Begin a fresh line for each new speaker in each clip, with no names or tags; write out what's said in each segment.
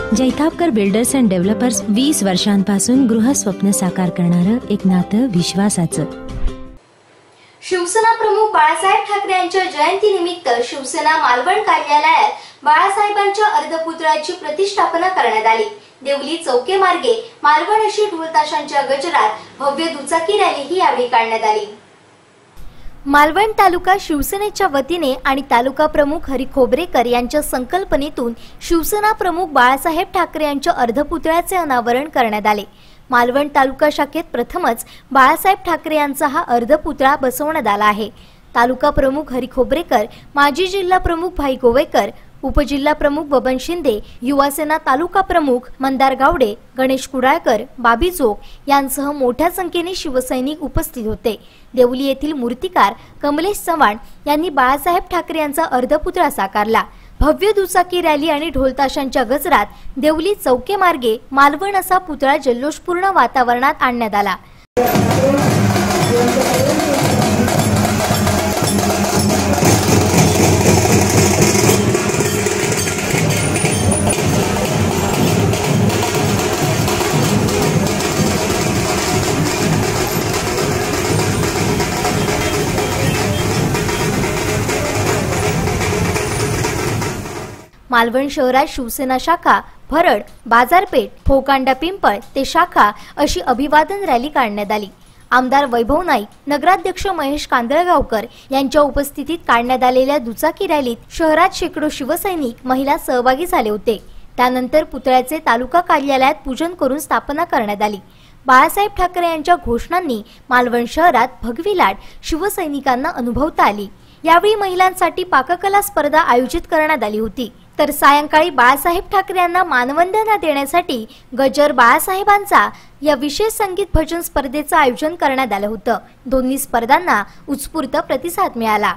Jaitapkar builders and developers 20 वर्षांपासून गृहस्वप्न साकार करणारं एक नातं विश्वासाचं।
शिवसेना प्रमुख बाळासाहेब ठाकरे यांच्या जयंतीनिमित्त शिवसेना मालवण कार्यालयात बाळासाहेबांच्या अर्धपुतळ्याची प्रतिष्ठापना करण्यात आली। देवली चौके मार्गे मालवण अशी ढोलताशांच्या गजरात भव्य दुचाकी रॅलीही यावेळी काढण्यात आली। मालवण तालुका शिवसेनेच्या वतीने आणि तालुका प्रमुख हरी खोबरेकर यांच्या संकल्पनेतून शिवसेना प्रमुख बाळासाहेब ठाकरे यांच्या अर्धपुतळ्याचे अनावरण करण्यात आले। मालवण तालुका शाखेत प्रथमच बाळासाहेब ठाकरे यांचा हा अर्धपुतळा बसवण्यात आला आहे। तालुका प्रमुख हरी खोबरेकर, माजी जिल्हा प्रमुख भाई गोवेकर, उपजिल्हा प्रमुख बबन शिंदे, युवासेना तालुका प्रमुख मंदार गावडे, गणेश कुडाळकर, बाबी चोक यांसह मोठ्या संख्येने शिवसैनिक उपस्थित होते। देवली येथील मूर्तिकार कमलेश चव्हाण यांनी बाळासाहेब ठाकरे यांचा अर्धपुतळा साकारला। भव्य दुचाकी रॅली आणि ढोलताशांच्या गजरात देवली चौके मार्गे मालवण असा पुतळा जल्लोषपूर्ण वातावरणात आणण्यात आला। मालवण शहरात शिवसेना शाखा, भरड, बाजारपेठ, फोकांडा पिंपळ ते शाखा अशी अभिवादन रॅली काढण्यात आली। आमदार वैभव नाईक, नगराध्यक्ष महेश कांदळगावकर यांच्या उपस्थितीत काढण्यात आलेल्या दुचाकी रॅलीत शहरात शेकडो शिवसैनिक, महिला सहभागी झाले होते। त्यानंतर पुतळ्याचे तालुका कार्यालयात पूजन करून स्थापना करण्यात आली। बाळासाहेब ठाकरे यांच्या घोषणांनी मालवण शहरात भगवी लाट शिवसैनिकांना अनुभवता आली। यावेळी महिलांसाठी पाककला स्पर्धा आयोजित करण्यात आली होती। तर सायंकाळी बाळासाहेब ठाकरे यांना मानवंदना देण्यासाठी गजर बाळासाहेबांचा या विशेष संगीत भजन स्पर्धेचं आयोजन करण्यात आलं होतं। दोन्ही स्पर्धांना उत्स्फूर्त प्रतिसाद मिळाला।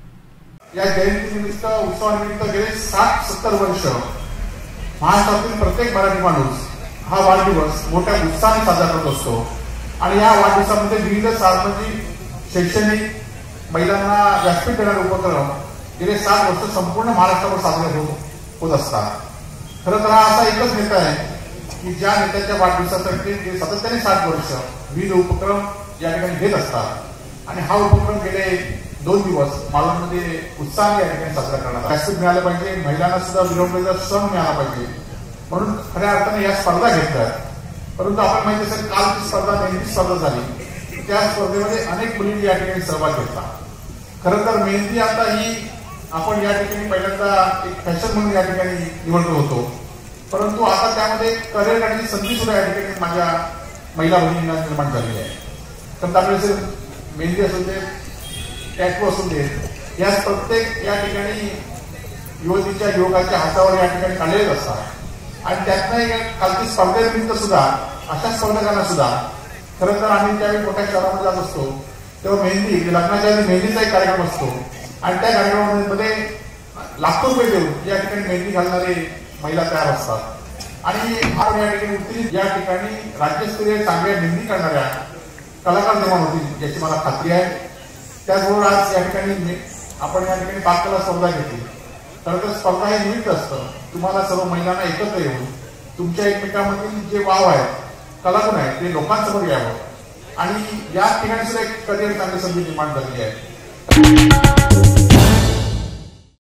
या जयंतीनिमित्त उत्सवानिमित्त गेले 60-70 वर्ष महाराष्ट्रातील प्रत्येक मराठी माणूस हा वाढदिवस मोठ्या उत्साहाने साजरा करत असतो आणि या वाढदिवसामध्ये विविध सामाजिक, शैक्षणिक, महिलांना व्यासपीठ देणारे उपक्रम गेले 60 वर्ष संपूर्ण महाराष्ट्रावर साजरे होत असतात। खरं तर हा असा एकच नेता आहे की ज्या नेत्याच्या वाढदिवसासाठी ते सातत्याने 60 वर्ष विविध उपक्रम या ठिकाणी घेत असतात आणि हा उपक्रम गेले 2 दिवस मालवणमध्ये उत्साहाने या ठिकाणी साजरा करण्यात व्यासपीठ मिळालं पाहिजे, महिलांना सुद्धा विनोदचा सण मिळाला पाहिजे म्हणून खऱ्या अर्थाने या स्पर्धा घेतल्यात। परंतु आपण माहिती असेल कालची स्पर्धा, मेहंदी स्पर्धा झाली, त्या स्पर्धेमध्ये अनेक मुलींनी या ठिकाणी सहभाग घेतला। खरं तर मेहंदी आता ही आपण या ठिकाणी पहिल्यांदा एक फॅशन म्हणून या ठिकाणी निवडलो होतो, परंतु आता त्यामध्ये करिअर करण्याची संधी सुद्धा या ठिकाणी माझ्या महिला भगिनींना निर्माण झालेली आहे। तर त्यामुळे मेहंदी असू दे, टॅटू असू दे, या प्रत्येक या ठिकाणी युवतीच्या युवकाच्या हातावर या ठिकाणी काढलेले असतात आणि त्यातनं कालची स्पर्धेनिमित्त सुद्धा अशा स्पर्धकांना सुद्धा खरं तर आम्ही त्यावेळी मोठ्या शहरामध्ये जात असतो तेव्हा मेहंदी, लग्नाच्या आधी मेहंदीचा एक कार्यक्रम असतो आणि त्या कार्यक्रमामध्ये लाखो रुपये देऊन या ठिकाणी मेहंदी घालणारे महिला तयार असतात आणि आज या ठिकाणी उत्तरित या ठिकाणी राज्यस्तरीय चांगल्या मेहंदी करणाऱ्या कलाकार निर्माण होतील याची मला खात्री आहे। त्याचबरोबर आज या ठिकाणी आपण या ठिकाणी पाककला स्पर्धा घेतली। खरं तर स्पर्धा हे निमित्त असतं तुम्हाला सर्व महिलांना एकत्र येऊन तुमच्या एकमेकांमधील जे वाव आहेत, कलागुण आहेत ते लोकांसमोर यावं आणि या ठिकाणी सुद्धा एक करिअर चांगली संधी निर्माण झालेली आहे।